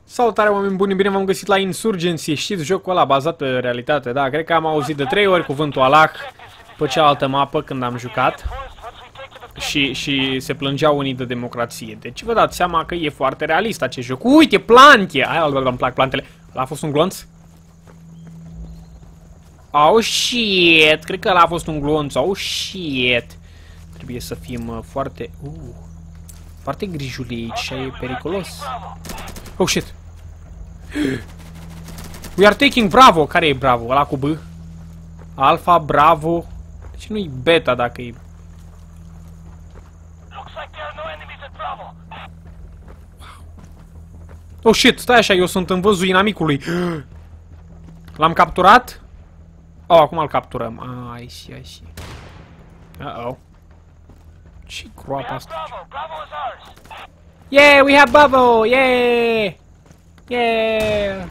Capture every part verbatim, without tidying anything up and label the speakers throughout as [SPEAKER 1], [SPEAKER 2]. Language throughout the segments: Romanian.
[SPEAKER 1] Salutare, oameni buni, bine v-am găsit la Insurgency. Știți jocul ăla bazat pe realitate, da? Cred că am auzit de trei ori cuvântul Allah pe cealaltă mapă când am jucat. Și, și se plângeau unii de democrație. Deci vă dați seama că e foarte realist acest joc. Uite, plante! Aia îmi plac plantele. Ăla a fost un glonț? Oh, shit! Cred că ăla a fost un glonț. Oh, shit! Trebuie să fim uh, foarte... Uh, foarte grijuli aici și e periculos. Oh, shit! We are taking Bravo! Care e Bravo? Ăla cu B? Alpha, Bravo... Deci nu-i Beta dacă e... Oh, shit! Stai așa, eu sunt în văzul inamicului. L-am capturat? Oh, acum îl capturăm. Ah, I see, I see. Uh-oh. Ce groapă asta? Yeah, we have Bravo! Yeah! Yeah!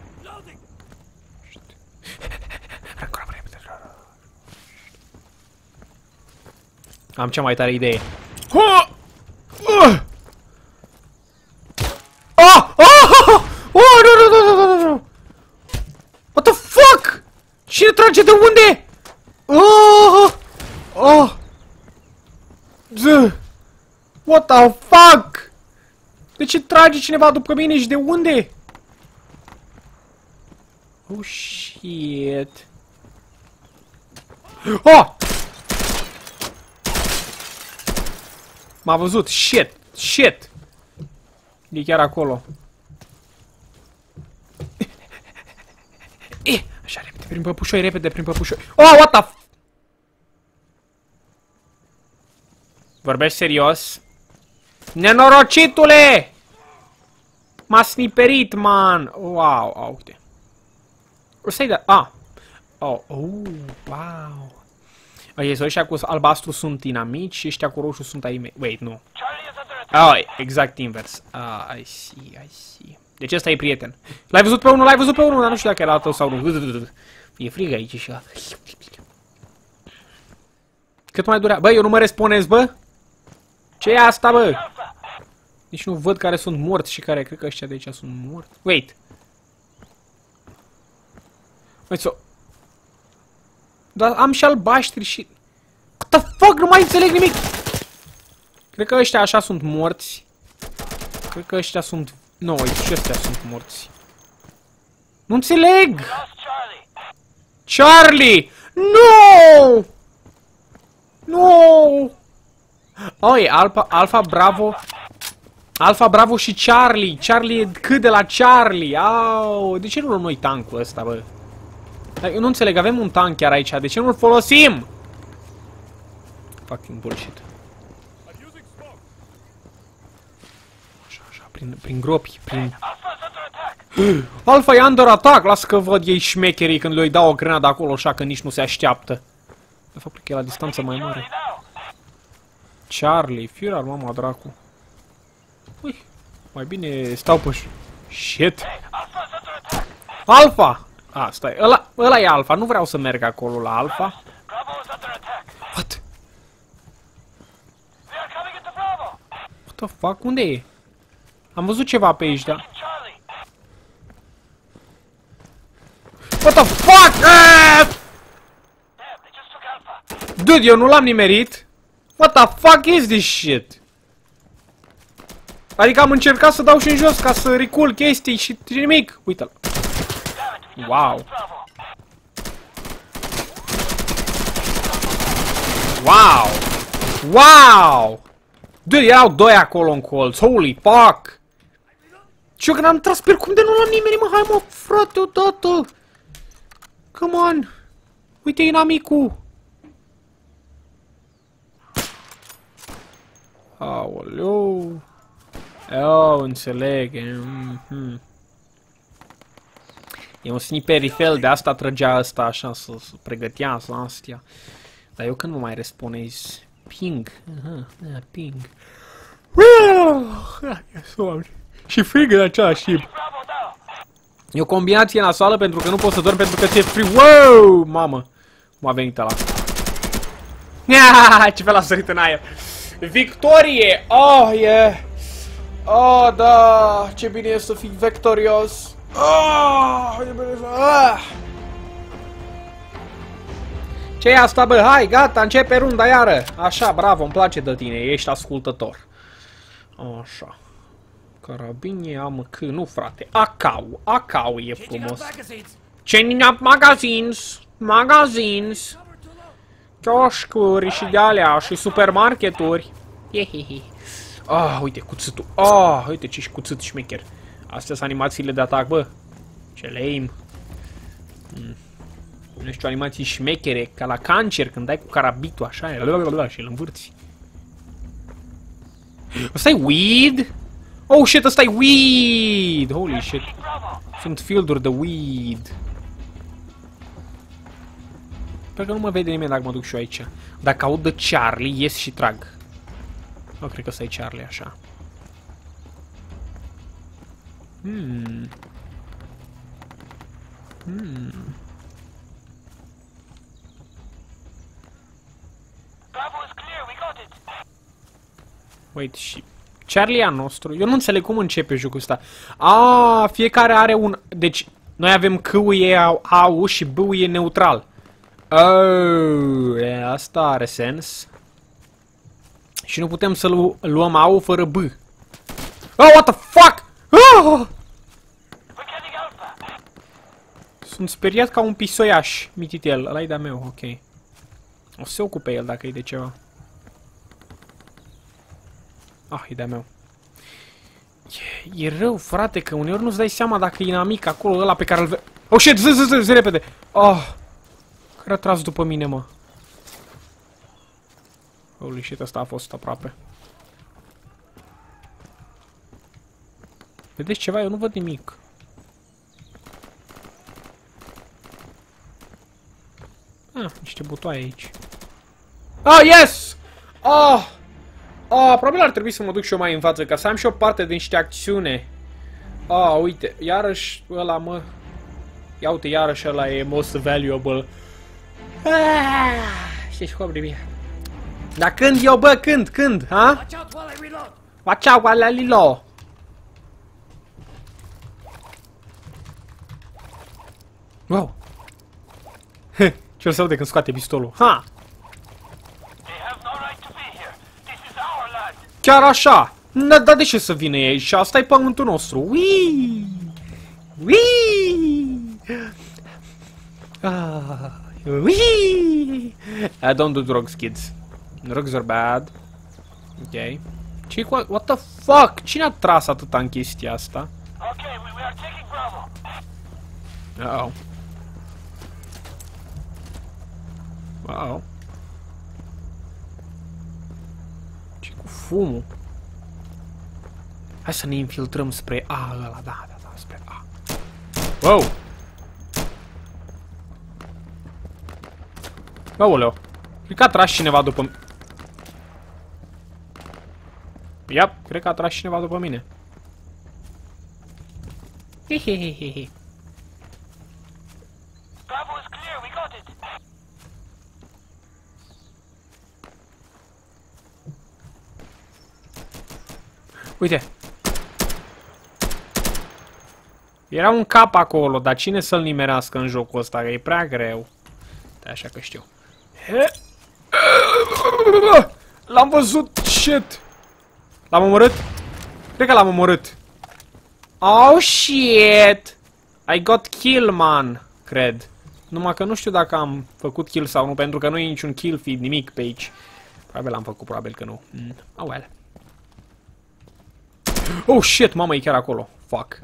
[SPEAKER 1] Am cea mai tare idee. Oh! Oh! Oh! Oh! Oh! No, no, no, no, no! What the fuck? Cine trage de unde? Oh! Oh! Z! What the fuck? De ce trage cineva după mine și de unde? Oh, shit. Oh! M-a văzut. Shit. Shit. E chiar acolo. Eh, așa, repede, prin păpușoi, repede, prin păpușoi. Oh, what the f... Vorbești serios? Nenorocitule! M-a sniperit, man! Wow, oh, uite. O să-i da... Ah! Oh, oh, wow! Ok, so ăștia cu albastru sunt inamici și ăștia cu roșu sunt ai mei. Wait, nu. Oh, exact invers. Ah, I see, I see. Deci ăsta e prieten. L-ai văzut pe unul, l-ai văzut pe unul, dar nu știu dacă era al tău sau nu. E frig aici și... Cât mai durea? Bă, eu nu mă responez, bă? Ce e asta, bă? Nici nu văd care sunt morți și care... Cred că ăștia de aici sunt morți. Wait. Wait, so... Dar am și albaștri și... What the fuck? Nu mai înțeleg nimic! Cred că ăștia așa sunt morți. Cred că ăștia sunt... Nu, no, și ăștia sunt morți. Nu înțeleg! Charlie! No! No! Oh, e Alpha, Alpha Bravo... Alpha Bravo și Charlie! Charlie e cât de la Charlie! Au, de ce nu luăm noi tancul ăsta, bă? Dar eu nu înțeleg, avem un tank chiar aici, de ce nu-l folosim? Fucking bullshit. Așa, așa, prin, prin gropi, prin... Alpha e under attack! Lasă că văd ei șmecherii când le-i dau o grenadă acolo, așa că nici nu se așteaptă. De fapt, că e la distanță mai mare. Charlie, Führer, mama dracu. Ui, mai bine stau pe... Shit! Alpha! Ah, stai, ăla, ăla e Alpha, nu vreau să merg acolo la Alpha. What? What the fuck? Unde e? Am văzut ceva pe aici, da? What the fuck? Ah! Dude, eu nu l-am nimerit. What the fuck is this shit? Adică am încercat să dau și în jos ca să recul chestii și nimic. Uite-l. Wow. Wow. Wow. Dude, erau doi acolo în colț. Holy fuck. Și eu când am tras pe cum de nu l-am nimerit, mă. Hai, mă, frate, odată. Come on. Uite inamicul. Aoleu. Oh, înțeleg. Mm-hmm. E un sniper rifle, de asta trăgea ăsta așa, să, să pregătească astea. Dar eu când mă mai responezi? Ping. Aha, da, ping. Și frig în același timp. E o combinație nasoală pentru că nu poți să dormi pentru că ți-e frig. Wow! Mamă! M-a venit ăla. Ce fel a sărit în aer. Victorie! Oh, e... Oh, da! Ce bine e să fii victorios! Oh, ce bine să... Ah! Ce e asta, bă? Hai, gata, începe runda iară! Așa, bravo, îmi place de tine, ești ascultător. Așa. Carabine, am că nu, frate. Acau, acau e frumos. Changing up magazines, magazines. Chioșcuri și de alea și supermarketuri. Hehehe. Ah, uite, cuțitul. Ah, uite ce cuțit șmecher. Astea sunt animațiile de atac, bă. Ce lame. Mm. Nu știu, animații șmechere, ca la cancer, când dai cu carabitul așa, și îl învârți. Ăsta-i weed? Oh shit, ăsta-i weed! Holy shit. Sunt fielduri de weed. Sper că nu mă vede nimeni dacă mă duc și eu aici. Dacă aud de Charlie, ies și trag. Nu cred că ăsta-i Charlie, așa. Hmm. Hmm. Wait, și... Charlie a nostru? Eu nu înțeleg cum începe jocul ăsta. Ah, fiecare are un... Deci, noi avem C-ul e A U și B-ul e neutral. Oh, e, asta are sens. Și nu putem să lu luăm A U fără B. Oh, what the fuck? Oh! Sunt speriat ca un pisoiaș mititel. Ăla-i de-a meu, ok. O să se ocupe el dacă e de ceva. Ah, e de-a meu. E, e rău, frate, că uneori nu-ți dai seama dacă e inamic acolo, ăla pe care îl vezi. Oh, shit, zi, zi, zi, zi, repede. Oh, care a tras după mine, mă. Holy shit, ăsta a fost aproape. Vedeți ceva? Eu nu văd nimic. Ah, niște butoaie aici. Ah, yes! Ah! Ah, probabil ar trebui să mă duc și eu mai în față, ca să am și o parte de niște acțiune. Ah, uite, iarăși ăla, mă. Ia uite, iarăși ăla e most valuable. Ah, ce scop de mie. Dar când eu, bă, când, când, ha? Watch out while I reload. Wow. Ce-o să aude când scoate pistolul? Ha! Chiar așa! Dar de ce să vină ei? Și asta e pământul nostru. Uii! Uii! Ah, uii! I don't do drugs, kids. Drugs are bad. Ok. Ce cu... What the fuck? Cine a tras atâta în chestia asta? Uh-oh. Wow. Ce cu fumul? Hai să ne infiltrăm spre A, ăla, da, da, da, spre A. Wow! Aoleu. Cred că a tras cineva după mine. Iap, cred că a tras cineva după mine. Hehehehe. Uite. Era un cap acolo, dar cine să-l nimerească în jocul ăsta? Că e prea greu. Da, așa că știu. L-am văzut, shit. L-am omorât? Cred că l-am omorât. Oh, shit. I got kill, man. Cred. Numai că nu știu dacă am făcut kill sau nu, pentru că nu e niciun kill feed, nimic pe aici. Probabil l-am făcut, probabil că nu. Mm. Oh, well. Oh, shit, mamă, e chiar acolo. Fuck.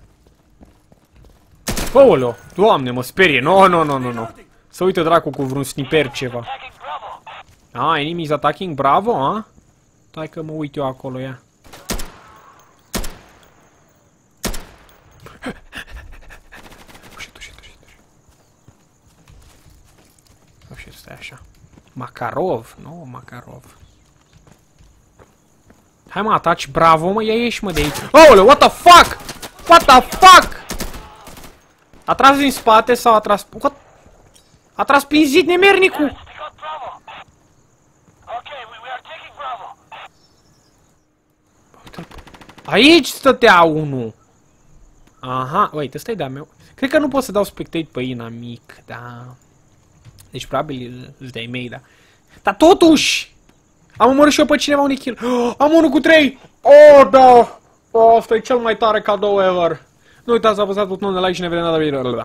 [SPEAKER 1] Aoleo, doamne, mă sperie. No, no, no, no, no. Să uite dracu cu vreun sniper ceva. Ah, enemies attacking Bravo, a? Stai că mă uit eu acolo, ia. Ușit, ușit, ușit, ușit. Ușit, stai așa. Makarov? Nu, Makarov. Hai mă, ataci Bravo, mă, ia ieși mă de aici. Aoleu, what the fuck? What the fuck? A tras din spate sau a tras... What? A tras prin zid nemernicul! Aici stătea unul. Aha, uite, ăsta e de-a meu. Cred că nu pot să dau spectate pe inamic, da. Deci probabil îți de-ai mei, da. Dar totuși! Am omorât și eu pe cineva un kill. Oh, am unul cu trei! Oh, da! Oh, asta e cel mai tare cadou ever. Nu uitați să apăsați butonul de like și ne vedem data viitoare.